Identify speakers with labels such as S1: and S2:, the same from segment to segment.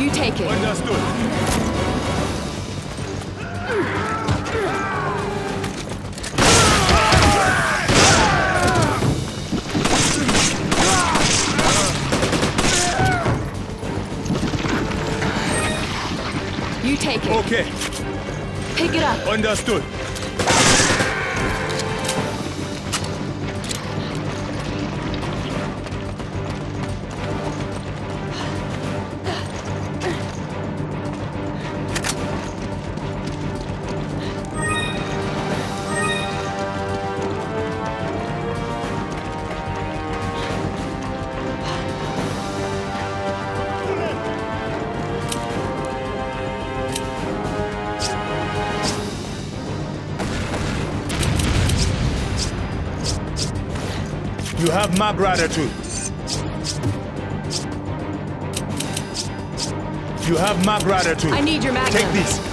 S1: You take it.
S2: Understood.
S1: You take it.
S2: Okay.
S1: Pick it up.
S2: Understood. You have my gratitude. You have my gratitude.
S1: I need your magnum.
S2: Take this.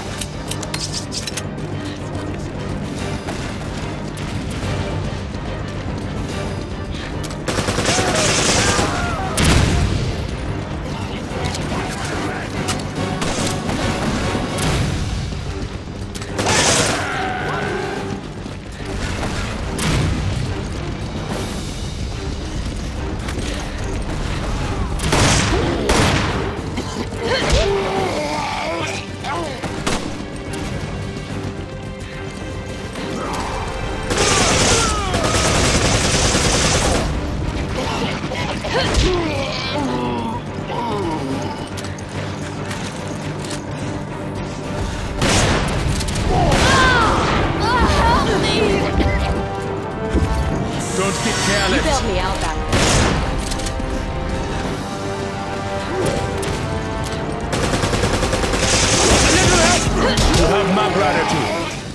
S2: Don't get careless.
S1: You bailed me out back there.
S2: You have my gratitude.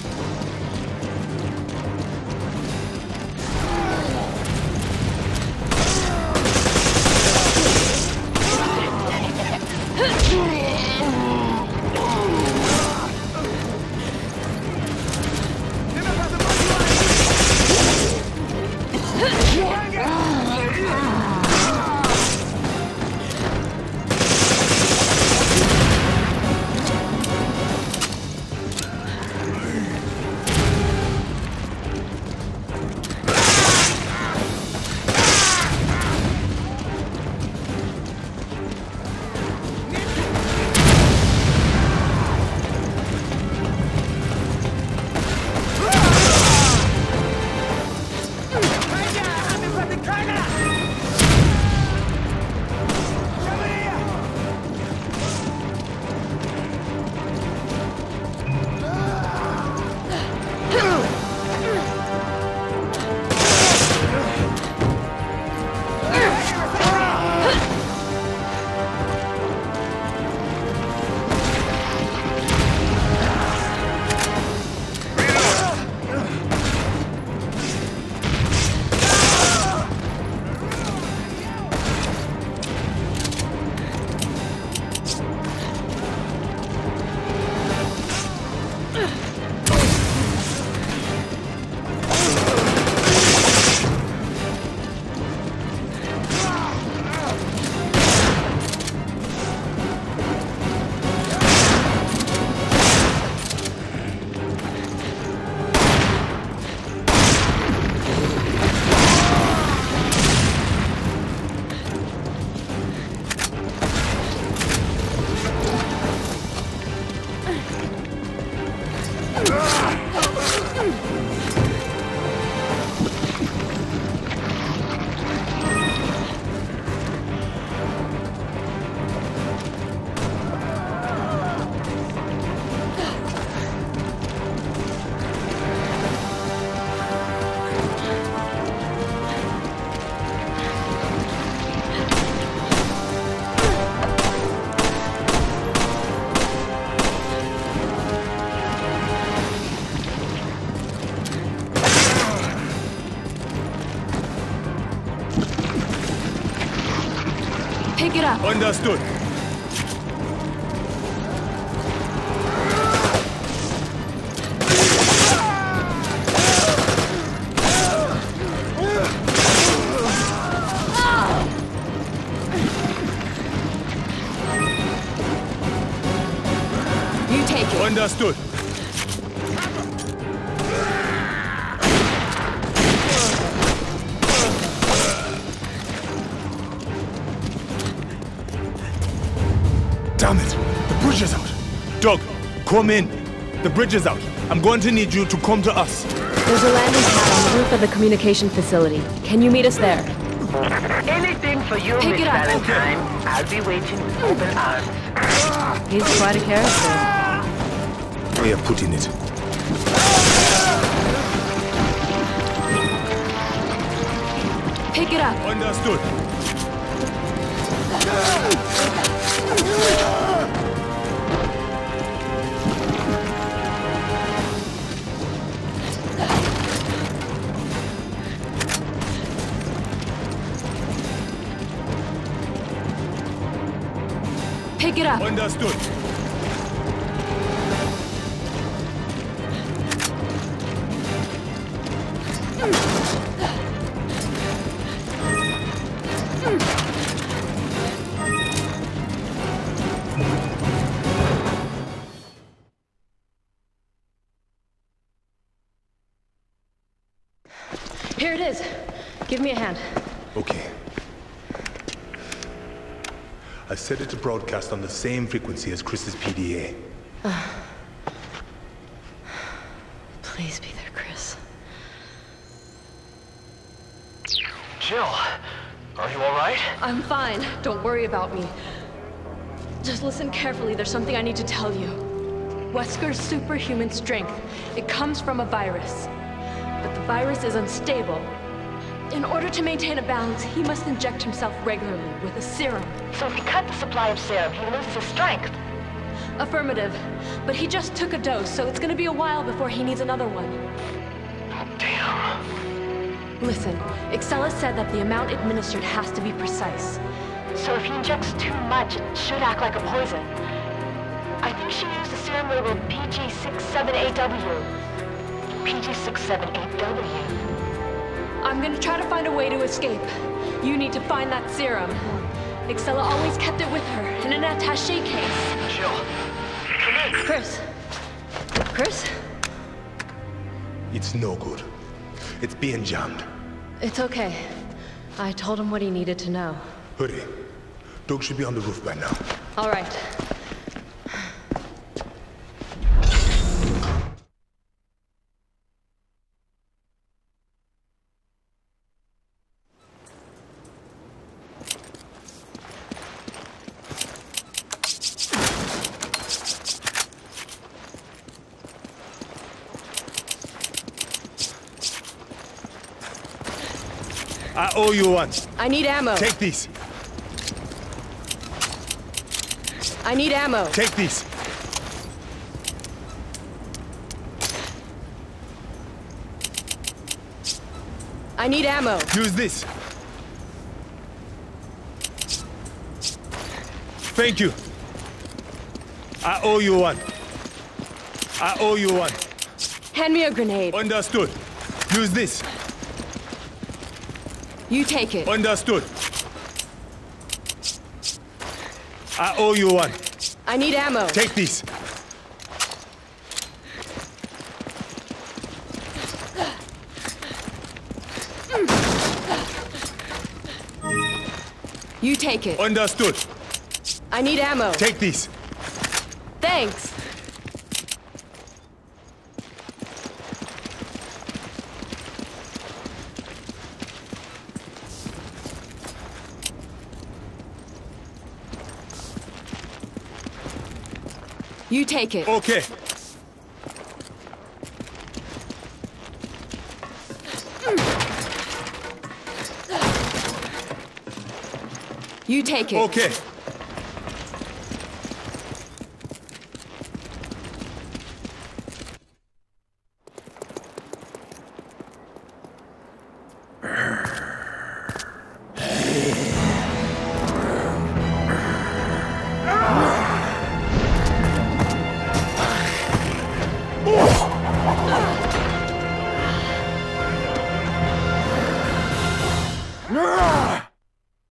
S1: Pick it up.
S2: Understood. Understood. Damn it! The bridge is out. Doug, come in. The bridge is out. I'm going to need you to come to us.
S1: There's a landing pad on the roof of the communication facility. Can you meet us there?
S3: Anything for you,
S1: Pick
S3: Miss
S1: it up.
S3: Valentine. I'll be waiting with open arms.
S1: He's quite a character.
S2: We are putting it.
S1: Pick it up.
S2: Understood.
S1: Pick it up.
S2: Understood.
S1: Here it is. Give me a hand.
S4: Okay. I set it to broadcast on the same frequency as Chris's PDA.
S1: Please be there, Chris.
S5: Jill, are you all right?
S1: I'm fine. Don't worry about me. Just listen carefully. There's something I need to tell you. Wesker's superhuman strength, it comes from a virus. But the virus is unstable. In order to maintain a balance, he must inject himself regularly with a serum.
S3: So if we cut the supply of serum, he loses his strength.
S1: Affirmative. But he just took a dose, so it's gonna be a while before he needs another one.
S5: Damn.
S1: Listen, Excella said that the amount administered has to be precise.
S3: So if he injects too much, it should act like a poison. I think she used the serum labeled PG-678W. PG-678W.
S1: I'm gonna try to find a way to escape. You need to find that serum. Excella always kept it with her, in an attaché case.
S5: Jill, come in.
S1: Chris? Chris?
S4: It's no good. It's being jammed.
S1: It's okay. I told him what he needed to know.
S4: Hurry. Doug should be on the roof by now.
S1: All right.
S2: I owe you one.
S1: I need ammo.
S2: Take these.
S1: I need ammo.
S2: Take these.
S1: I need ammo.
S2: Use this. Thank you. I owe you one. I owe you one.
S1: Hand me a grenade.
S2: Understood. Use this.
S1: You take it.
S2: Understood. I owe you one.
S1: I need ammo.
S2: Take these.
S1: You take it.
S2: Understood.
S1: I need ammo.
S2: Take these.
S1: Thanks. You take it.
S2: Okay.
S1: You take it.
S2: Okay.